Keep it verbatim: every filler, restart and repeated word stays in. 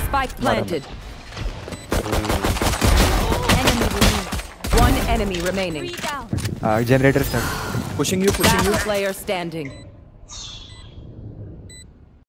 Spike planted. One enemy remaining. Uh, generator start. Pushing you, pushing you. Last player standing.